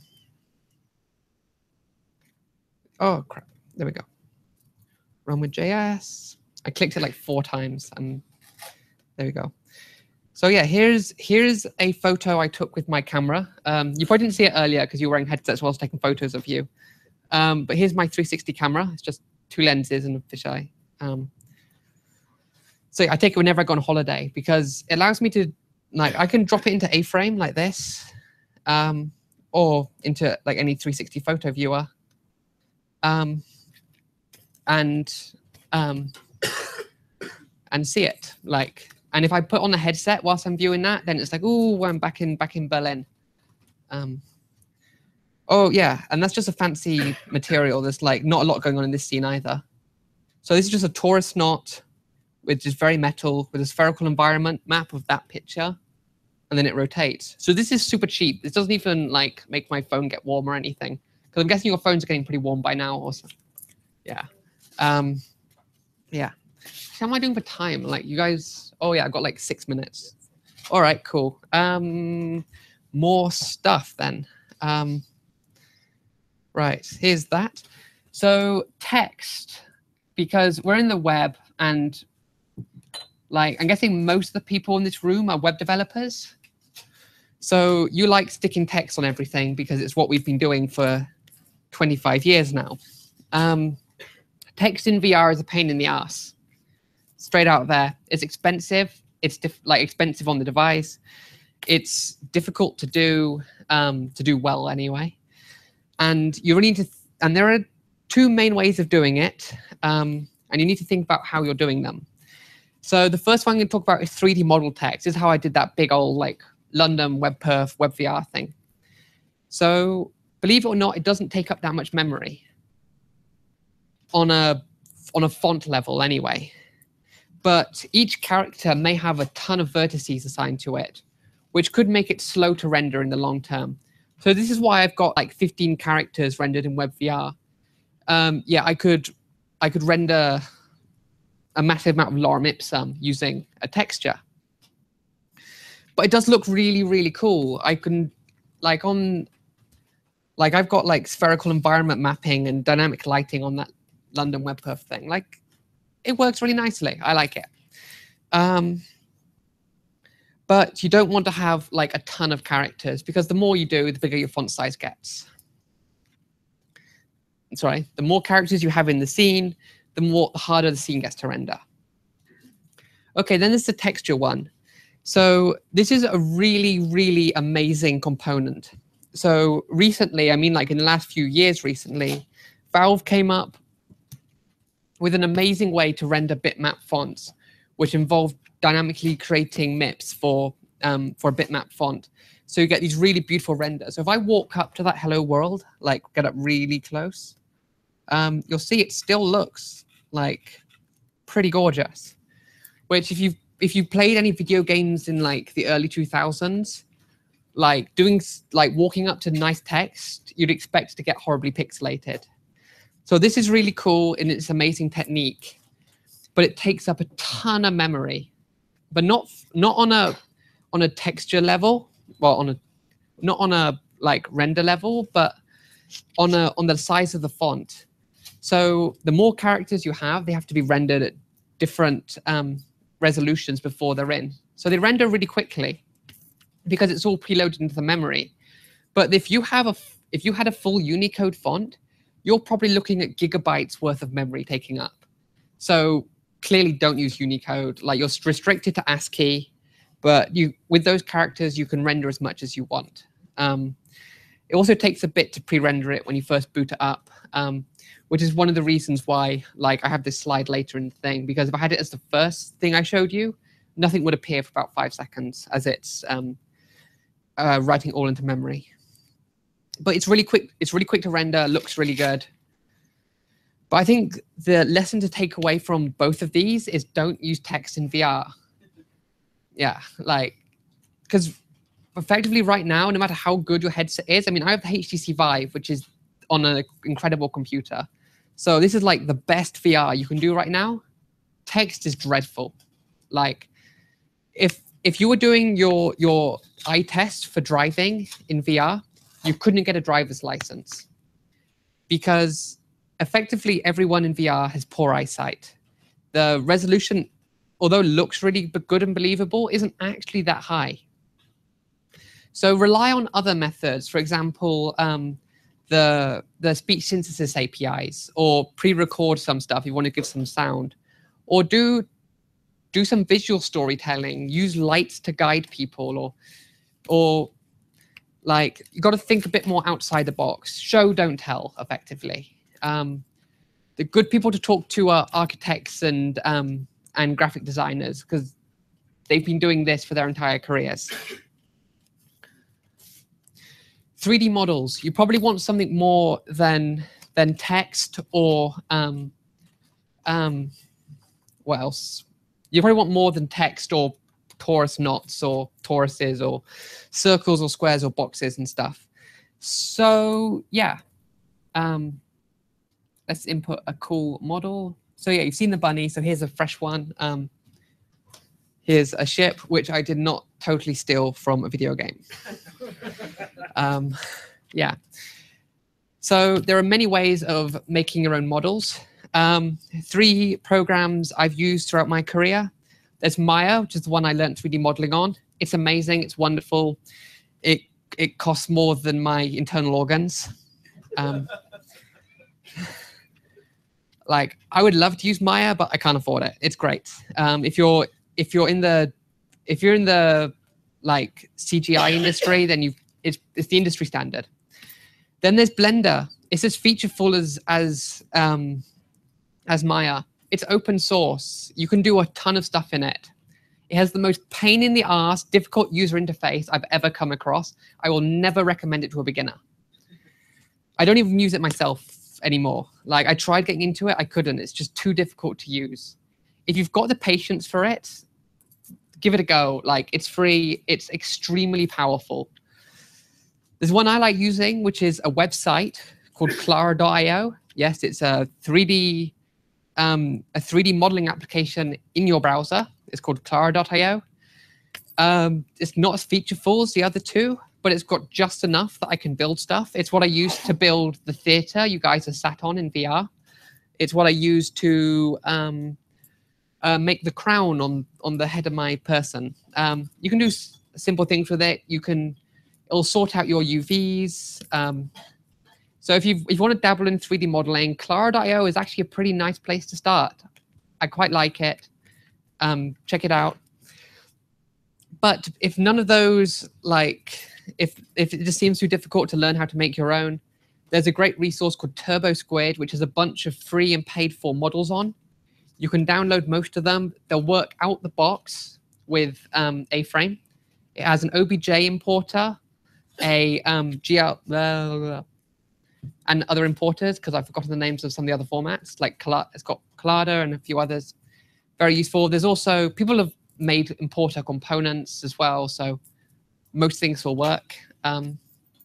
oh crap! There we go. Run with J S. I clicked it like four times, and there we go. So yeah, here's here's a photo I took with my camera. Um, you probably didn't see it earlier because you were wearing headsets while I was taking photos of you. Um, but here's my three sixty camera. It's just two lenses and a fisheye. Um, so I take it whenever I go on holiday because it allows me to, like, I can drop it into A-Frame like this. Um, or into like any three sixty photo viewer, um, and um, and see it like. And if I put on the headset whilst I'm viewing that, then it's like, oh, I'm back in back in Berlin. Um, oh yeah, and that's just a fancy material. There's like not a lot going on in this scene either. So this is just a torus knot, which is very metal with a spherical environment map of that picture. And then it rotates. So this is super cheap. This doesn't even like make my phone get warm or anything. Because I'm guessing your phones are getting pretty warm by now also. Yeah. Um, yeah. How am I doing for time? Like you guys, oh yeah, I've got like six minutes. All right, cool. Um, more stuff then. Um, right, here's that. So text, because we're in the web and like, I'm guessing most of the people in this room are web developers. So you like sticking text on everything because it's what we've been doing for twenty-five years now. Um, text in V R is a pain in the ass. Straight out there. It's expensive. It's like expensive on the device. It's difficult to do, um, to do well anyway. And you really need to, th and there are two main ways of doing it. Um, and you need to think about how you're doing them. So the first one I'm going to talk about is three D model text. This is how I did that big old like LDNWebPerf web V R thing. So believe it or not, it doesn't take up that much memory on a on a font level anyway. but each character may have a ton of vertices assigned to it, which could make it slow to render in the long term. So this is why I've got like fifteen characters rendered in WebVR. Um, yeah, I could, I could render a massive amount of lorem ipsum using a texture. But it does look really, really cool. I can, like on, like I've got like spherical environment mapping and dynamic lighting on that London WebPerf thing. Like, it works really nicely. I like it. Um, but you don't want to have like a ton of characters, because the more you do, the bigger your font size gets. Sorry, the more characters you have in the scene, the more the harder the scene gets to render. Okay, then there's the texture one. So this is a really, really amazing component. So recently, I mean like in the last few years recently, Valve came up with an amazing way to render bitmap fonts, which involved dynamically creating M I Ps for, um, for a bitmap font. So you get these really beautiful renders. So if I walk up to that hello world, like get up really close, um, you'll see it still looks like pretty gorgeous. Which if you've if you played any video games in like the early two thousands, like doing like walking up to nice text, you'd expect to get horribly pixelated. So this is really cool in its amazing technique, but it takes up a ton of memory, but not not on a on a texture level, well on a not on a like render level, but on a on the size of the font. So the more characters you have, they have to be rendered at different um, resolutions before they're in. So they render really quickly because it's all preloaded into the memory. But if you have a if you had a full Unicode font, you're probably looking at gigabytes worth of memory taking up. So clearly don't use Unicode. Like you're restricted to ASCII, but you with those characters you can render as much as you want. Um, it also takes a bit to pre-render it when you first boot it up. Um, which is one of the reasons why like I have this slide later in the thing, because if I had it as the first thing I showed you, nothing would appear for about five seconds as it's um, uh, writing all into memory. But it's really quick. It's really quick to render, looks really good. But I think the lesson to take away from both of these is don't use text in V R. Yeah, like, because effectively right now, no matter how good your headset is, I mean, I have the H T C Vive, which is on an incredible computer. So this is like the best V R you can do right now. Text is dreadful. Like if if you were doing your your eye test for driving in V R, you couldn't get a driver's license because effectively everyone in V R has poor eyesight. The resolution, although looks really good and believable, isn't actually that high. So rely on other methods. For example, um, the the speech synthesis A P Is, or pre-record some stuff if you want to give some sound, or do do some visual storytelling, use lights to guide people, or or like you got to think a bit more outside the box. Show, don't tell, effectively. Um, the good people to talk to are architects and um, and graphic designers, because they've been doing this for their entire careers. three D models, you probably want something more than than text or um, um, what else? You probably want more than text or torus knots or toruses or circles or squares or boxes and stuff. So yeah, um, let's input a cool model. So yeah, you've seen the bunny. So here's a fresh one. Um, here's a ship, which I did not totally steal from a video game. Um, yeah. So there are many ways of making your own models. Um, three programs I've used throughout my career. There's Maya, which is the one I learned three D modeling on. It's amazing. It's wonderful. It it costs more than my internal organs. Um, like I would love to use Maya, but I can't afford it. It's great. Um, if you're if you're in the if you're in the like C G I industry, then you it's it's the industry standard. Then there's Blender. It's as featureful as as um, as Maya. It's open source. You can do a ton of stuff in it. It has the most pain in the ass, difficult user interface I've ever come across. I will never recommend it to a beginner. I don't even use it myself anymore. Like I tried getting into it, I couldn't. It's just too difficult to use. if you've got the patience for it, give it a go. Like, it's free. It's extremely powerful. There's one I like using, which is a website called Clara dot i o. Yes, it's a three D um, a three D modeling application in your browser. It's called Clara dot i o. Um, it's not as featureful as the other two, but it's got just enough that I can build stuff. It's what I use to build the theater you guys are sat on in V R. It's what I use to um, uh, make the crown on, on the head of my person. Um, you can do s simple things with it. You can, it'll sort out your U Vs. Um, so if, you've, if you want to dabble in three D modeling, Clara dot i o is actually a pretty nice place to start. I quite like it. Um, check it out. But if none of those, like, if, if it just seems too difficult to learn how to make your own, there's a great resource called Turbo Squid, which has a bunch of free and paid for models on. You can download most of them. They'll work out the box with um, A-Frame. It has an O B J importer, a um, G L, blah, blah, blah, and other importers, because I've forgotten the names of some of the other formats. Like, it's got Collada and a few others. Very useful. There's also, people have made importer components as well, so most things will work. Um,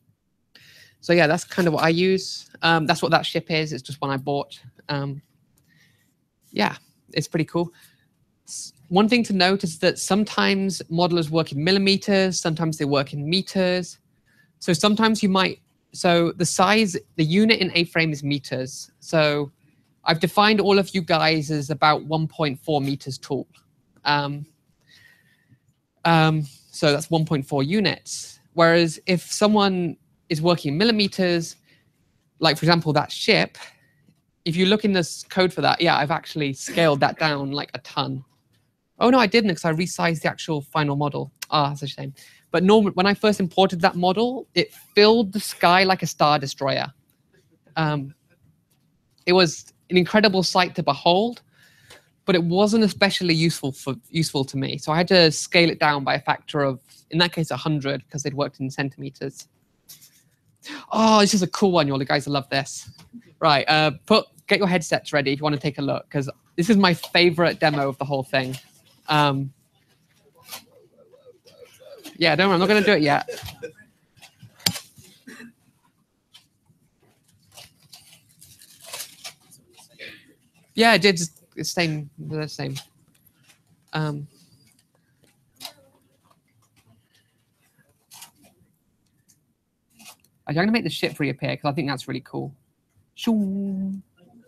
so yeah, that's kind of what I use. Um, that's what that ship is. It's just one I bought. Um, yeah, it's pretty cool. One thing to note is that sometimes modelers work in millimeters, sometimes they work in meters. So sometimes you might, so the size, the unit in A-Frame is meters. So I've defined all of you guys as about one point four meters tall. Um, um, so that's one point four units. Whereas if someone is working in millimeters, like for example, that ship, if you look in this code for that, yeah, I've actually scaled that down like a ton. Oh no, I didn't, because I resized the actual final model. Ah, that's a shame. But normally, when I first imported that model, it filled the sky like a Star Destroyer. Um, it was an incredible sight to behold, but it wasn't especially useful for useful to me. So I had to scale it down by a factor of, in that case, one hundred, because they'd worked in centimeters. Oh, this is a cool one, y'all. You guys will love this. Right, uh, put get your headsets ready if you want to take a look, because this is my favorite demo of the whole thing. Um, yeah, don't worry, I'm not going to do it yet. Yeah, it did. It's the same. The same. Um, I'm going to make the ship reappear because I think that's really cool. Zoom.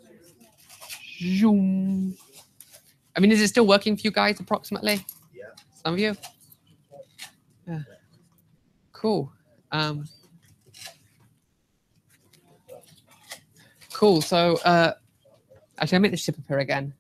Zoom. I mean, is it still working for you guys approximately? Yeah. Some of you? Yeah. Cool. Um, cool. So, uh, actually, I'll make the ship appear again.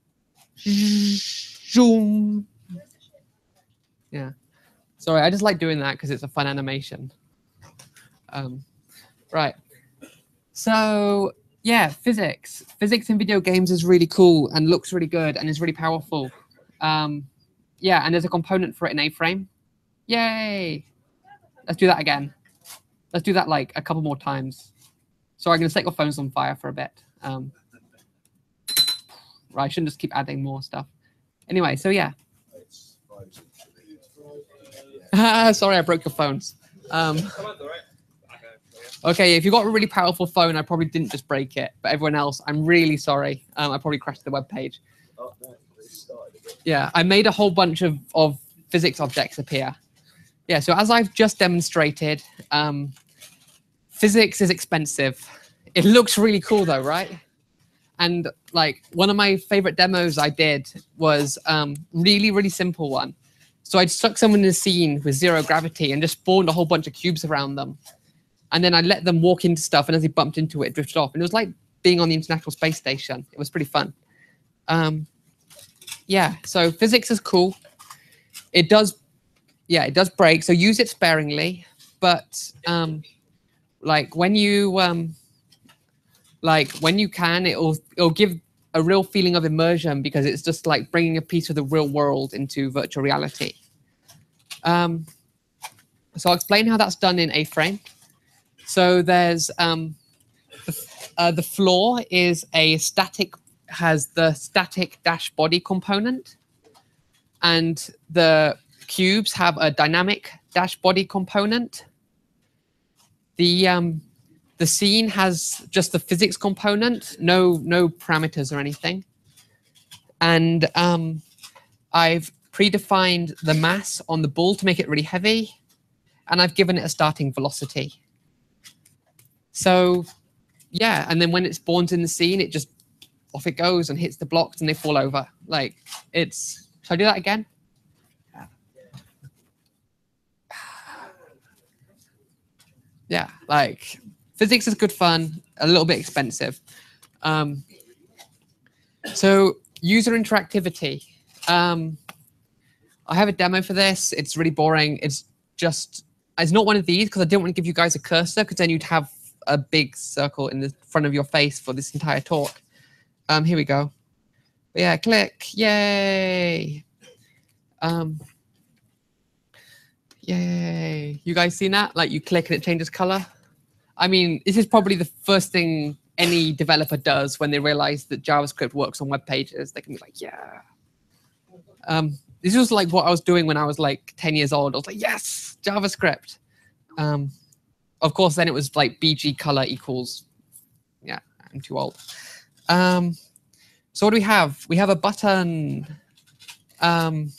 Zoom. Yeah. Sorry, I just like doing that because it's a fun animation. Um, right. So, yeah, physics. Physics in video games is really cool and looks really good and is really powerful. Um, yeah, and there's a component for it in A-Frame. Yay! Let's do that again. Let's do that like a couple more times. Sorry, I'm going to set your phones on fire for a bit. Um, right, I shouldn't just keep adding more stuff. Anyway, so yeah. Sorry, I broke your phones. Um, okay, if you've got a really powerful phone, I probably didn't just break it. But everyone else, I'm really sorry. Um, I probably crashed the web page. Yeah, I made a whole bunch of, of physics objects appear. Yeah, so as I've just demonstrated, um, physics is expensive. It looks really cool though, right? And like one of my favorite demos I did was um, really, really simple one. So I'd stuck someone in a scene with zero gravity and just spawned a whole bunch of cubes around them. And then I let them walk into stuff, and as they bumped into it, it drifted off. And it was like being on the International Space Station. It was pretty fun. Um, yeah, so physics is cool. It does, yeah, it does break. So use it sparingly. But um, like when you, um, like when you can, it'll it'll give a real feeling of immersion because it's just like bringing a piece of the real world into virtual reality. Um, so I'll explain how that's done in A-Frame. So there's um, the, uh, the floor is a static has the static dash body component, and the cubes have a dynamic dash body component. The um, the scene has just the physics component, no no parameters or anything. And um, I've predefined the mass on the ball to make it really heavy, and I've given it a starting velocity. So yeah, and then when it spawns in the scene, it just off it goes and hits the blocks and they fall over. Like it's, should I do that again? Yeah, like physics is good fun, a little bit expensive. Um, so user interactivity. Um, I have a demo for this. It's really boring. It's just, it's not one of these because I didn't want to give you guys a cursor because then you'd have a big circle in the front of your face for this entire talk. Um, here we go. But yeah, click, yay. Um, yay. You guys seen that? Like you click and it changes color? I mean, this is probably the first thing any developer does when they realize that JavaScript works on web pages. They can be like, yeah. Um, this was like what I was doing when I was like ten years old. I was like, yes, JavaScript. Um, of course, then it was like B G color equals, yeah, I'm too old. Um, so what do we have? We have a button um,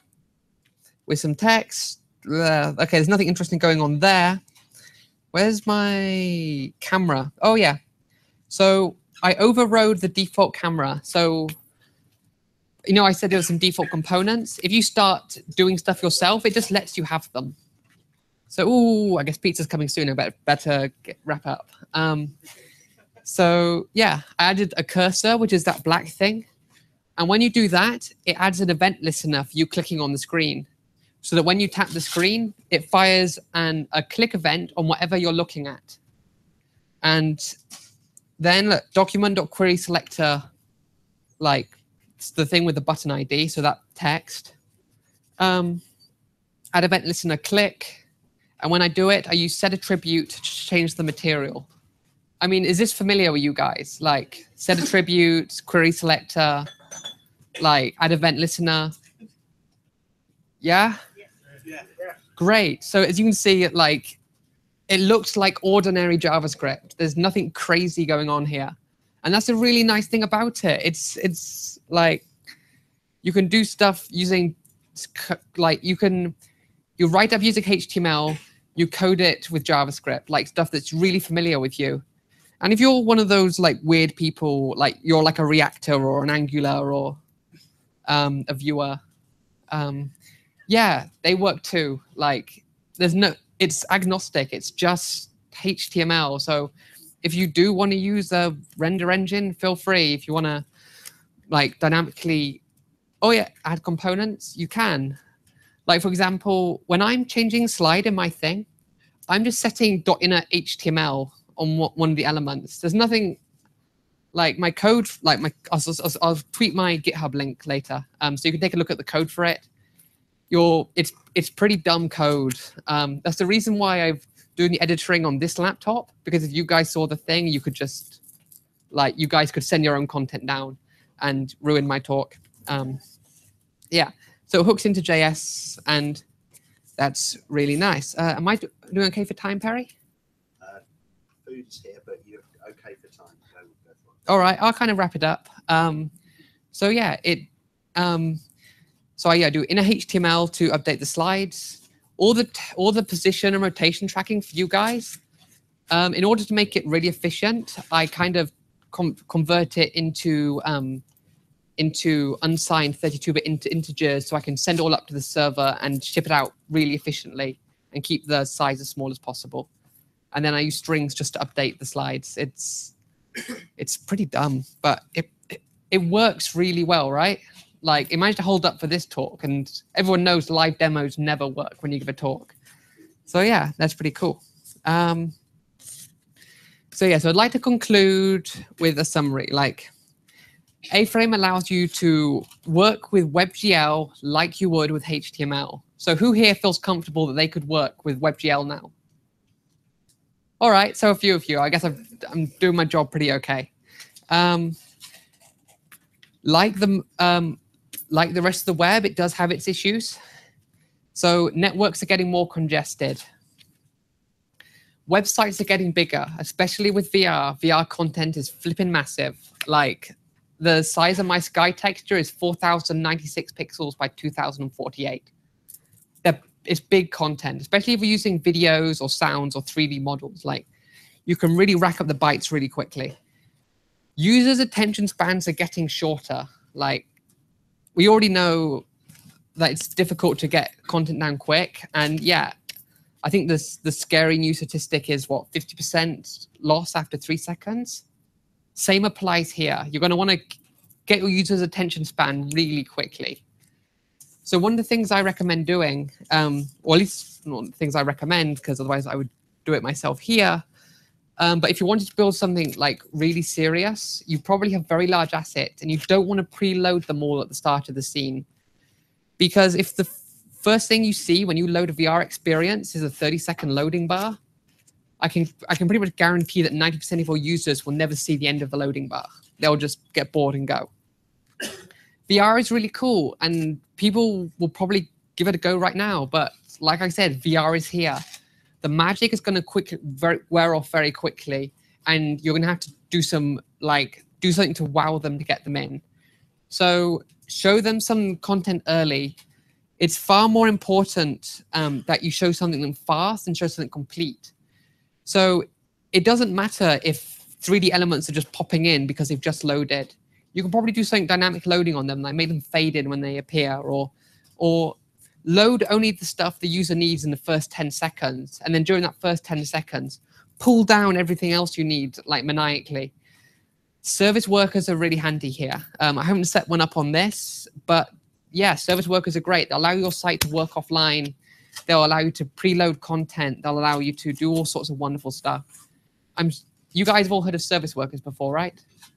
with some text. Uh, okay, there's nothing interesting going on there. Where's my camera? Oh, yeah. So I overrode the default camera. So, you know, I said there were some default components. If you start doing stuff yourself, it just lets you have them. So, ooh, I guess pizza's coming soon. I better, better get, wrap up. Um, so, yeah, I added a cursor, which is that black thing. And when you do that, it adds an event listener for you clicking on the screen. So that when you tap the screen, it fires an, a click event on whatever you're looking at. And then look, document.querySelector, like it's the thing with the button I D, so that text. Um, add event listener click. And when I do it, I use set attribute to change the material. I mean, is this familiar with you guys? Like set attribute, query selector, like add event listener. Yeah? Yeah. Great. So as you can see, it like it looks like ordinary JavaScript. There's nothing crazy going on here. And that's a really nice thing about it. It's it's like you can do stuff using like you can you write up using H T M L, you code it with JavaScript, like stuff that's really familiar with you. And if you're one of those like weird people, like you're like a Reactor or an Angular or um, a viewer, um, yeah, they work too. Like there's no, it's agnostic. It's just H T M L. So if you do want to use a render engine, feel free. If you want to like dynamically, oh yeah, add components, you can. Like for example, when I'm changing slide in my thing, I'm just setting .inner H T M L on one of the elements. There's nothing like my code, like my, I'll, I'll, I'll tweet my GitHub link later. Um, so you can take a look at the code for it. You're, it's, it's pretty dumb code. Um, that's the reason why I've doing the editing on this laptop, because if you guys saw the thing, you could just, like, you guys could send your own content down and ruin my talk. Um, yeah, so it hooks into J S, and that's really nice. Uh, am I do doing okay for time, Perry? Uh, food is here, but you're okay for time. Go, go for it. All right, I'll kind of wrap it up. Um, so yeah, it. Um, so I yeah, do inner H T M L to update the slides, all the all the position and rotation tracking for you guys. Um, in order to make it really efficient, I kind of com convert it into um, into unsigned thirty-two bit int integers, so I can send it all up to the server and ship it out really efficiently and keep the size as small as possible. And then I use strings just to update the slides. It's it's pretty dumb, but it, it it works really well, right? Like it managed to hold up for this talk, and everyone knows live demos never work when you give a talk. So yeah, that's pretty cool. Um, so yeah, so I'd like to conclude with a summary. Like A-Frame allows you to work with WebGL like you would with H T M L. So who here feels comfortable that they could work with WebGL now? All right, so a few of you. I guess I've, I'm doing my job pretty okay. Um, Like the um, like the rest of the web, it does have its issues. So networks are getting more congested. Websites are getting bigger, especially with V R. V R content is flipping massive. Like the size of my sky texture is four thousand ninety-six pixels by two thousand forty-eight. They're, it's big content, especially if you're using videos or sounds or three D models. Like you can really rack up the bytes really quickly. Users' attention spans are getting shorter. Like we already know that it's difficult to get content down quick. And yeah, I think this the scary new statistic is what, fifty percent loss after three seconds? Same applies here. You're going to want to get your user's attention span really quickly. So one of the things I recommend doing, um, or at least not the things I recommend, because otherwise I would do it myself here. Um, but if you wanted to build something like really serious, you probably have very large assets and you don't want to preload them all at the start of the scene. Because if the first thing you see when you load a V R experience is a thirty second loading bar, I can, I can pretty much guarantee that ninety percent of your users will never see the end of the loading bar. They'll just get bored and go. V R is really cool and people will probably give it a go right now. But like I said, V R is here. The magic is going to quick very, wear off very quickly, and you're going to have to do some like do something to wow them to get them in. So show them some content early. It's far more important um, that you show something fast and show something complete. So it doesn't matter if three D elements are just popping in because they've just loaded. You can probably do something dynamic loading on them, like make them fade in when they appear, or or load only the stuff the user needs in the first ten seconds. And then during that first ten seconds, pull down everything else you need, like maniacally. Service workers are really handy here. Um, I haven't set one up on this, but yeah, service workers are great. They'll allow your site to work offline. They'll allow you to preload content. They'll allow you to do all sorts of wonderful stuff. I'm, you guys have all heard of service workers before, right?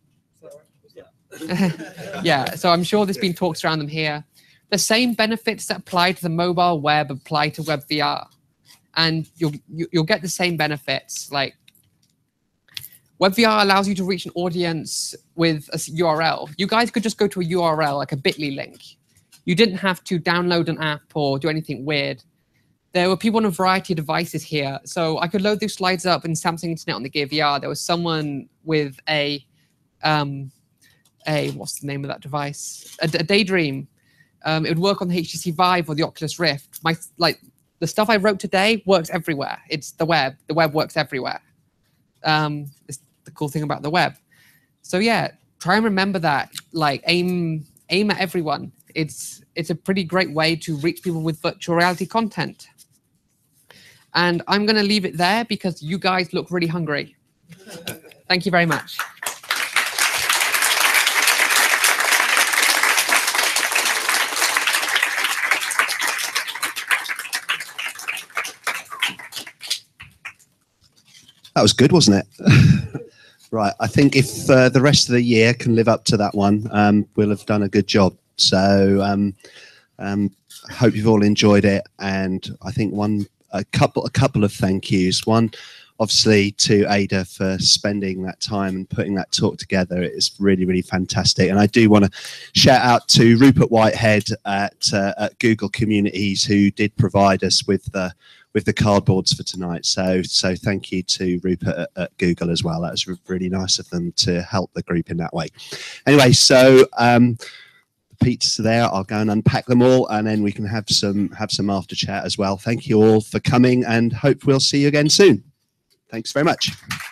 Yeah, so I'm sure there's been talks around them here. The same benefits that apply to the mobile web apply to web V R, and you'll you'll get the same benefits. Like web V R allows you to reach an audience with a U R L. You guys could just go to a U R L, like a bit dot L Y link. You didn't have to download an app or do anything weird. There were people on a variety of devices here, so I could load these slides up in Samsung Internet on the Gear V R. There was someone with a um, a what's the name of that device? A, a Daydream. Um, it would work on the H T C Vive or the Oculus Rift. My like the stuff I wrote today works everywhere. It's the web. The web works everywhere. Um, it's the cool thing about the web. So yeah, try and remember that. Like aim aim at everyone. It's it's a pretty great way to reach people with virtual reality content. And I'm going to leave it there because you guys look really hungry. Thank you very much. That was good, wasn't it? Right. I think if uh, the rest of the year can live up to that one, um, we'll have done a good job. So um, um, I hope you've all enjoyed it. And I think one, a couple, a couple of thank yous. One, obviously, to Ada for spending that time and putting that talk together. It's really, really fantastic. And I do want to shout out to Rupert Whitehead at, uh, at Google Communities, who did provide us with the with the cardboards for tonight. So so thank you to Rupert at, at Google as well. That was really nice of them to help the group in that way. Anyway, so um, the pizzas are there. I'll go and unpack them all, and then we can have some have some after chat as well. Thank you all for coming, and hope we'll see you again soon. Thanks very much.